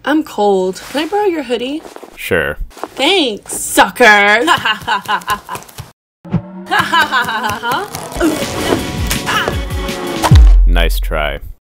I'm cold. Can I borrow your hoodie? Sure. Thanks, sucker! Nice try.